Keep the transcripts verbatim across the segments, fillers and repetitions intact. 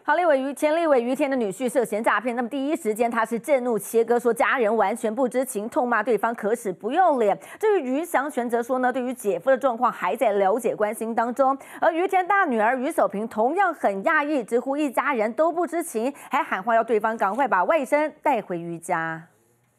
好，立委于前立委于天的女婿涉嫌诈骗，那么第一时间他是震怒切割，说家人完全不知情，痛骂对方可耻不要脸。至于于祥全则说呢，对于姐夫的状况还在了解关心当中。而于天大女儿于守平同样很讶异，直呼一家人都不知情，还喊话要对方赶快把外甥带回于家。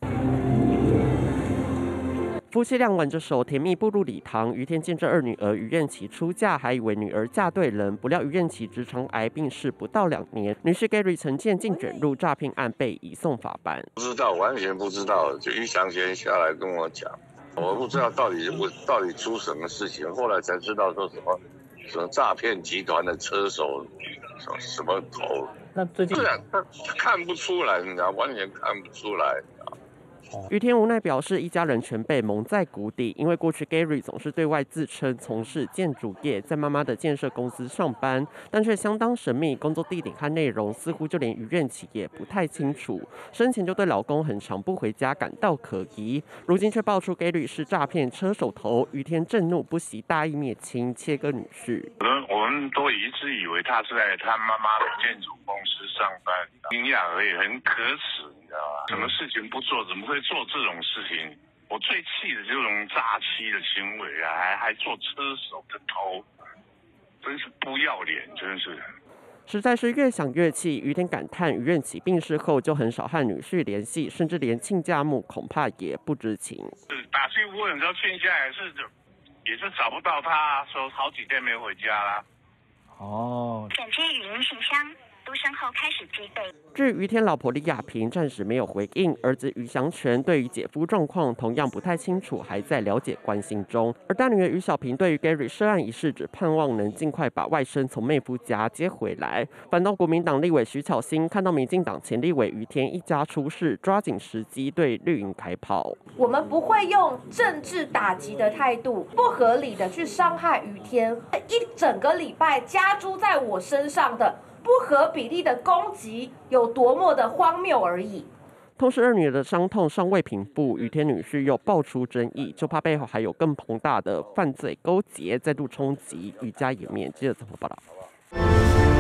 夫妻俩挽着手甜蜜步入礼堂。于天见证二女儿于燕琪出嫁，还以为女儿嫁对人，不料于燕琪直肠癌病逝不到两年。女婿 Gary 陈建竟卷入诈骗案，被移送法办。 不知道，完全不知道。就于祥先下来跟我讲，我不知道到底我到底出什么事情，后来才知道说什么什么诈骗集团的车手什么什么头。 那最近他看不出来，你知道，完全看不出来。 于天无奈表示，一家人全被蒙在鼓底，因为过去 Gary 总是对外自称从事建筑业，在妈妈的建设公司上班，但却相当神秘，工作地点和内容似乎就连于燕琪也不太清楚。生前就对老公很常不回家感到可疑，如今却爆出 Gary 是诈骗车手头，于天震怒不惜大义灭亲，切割女婿。 我们我们都一直以为他是在他妈妈的建筑公司上班，惊讶而已，很可耻。 你知道吧？什么事情不做，怎么会做这种事情？我最气的这种诈欺的行为啊，还还做车手的头，真是不要脸，真是。 实在是越想越气，于天感叹，于燕琪病逝后就很少和女婿联系，甚至连亲家母恐怕也不知情。 打去问，你知道亲家也是也是找不到他，说好几天没回家啦。 哦。 转接语音信箱。 嘟声后开始击背。 至于于天老婆李雅萍暂时没有回应，儿子于祥全对于姐夫状况同样不太清楚，还在了解关心中。而大女儿于小萍对于 Gary 涉案一事，只盼望能尽快把外甥从妹夫家接回来。反倒国民党立委徐巧芯看到民进党前立委于天一家出事，抓紧时机对绿营开炮。 我们不会用政治打击的态度，不合理的去伤害于天。一整个礼拜加诸在我身上的。 不合比例的攻击有多么的荒谬而已。 同时，二女儿的伤痛尚未平复，于天女婿又爆出争议，就怕背后还有更庞大的犯罪勾结再度冲击于家颜面。记者综合报道。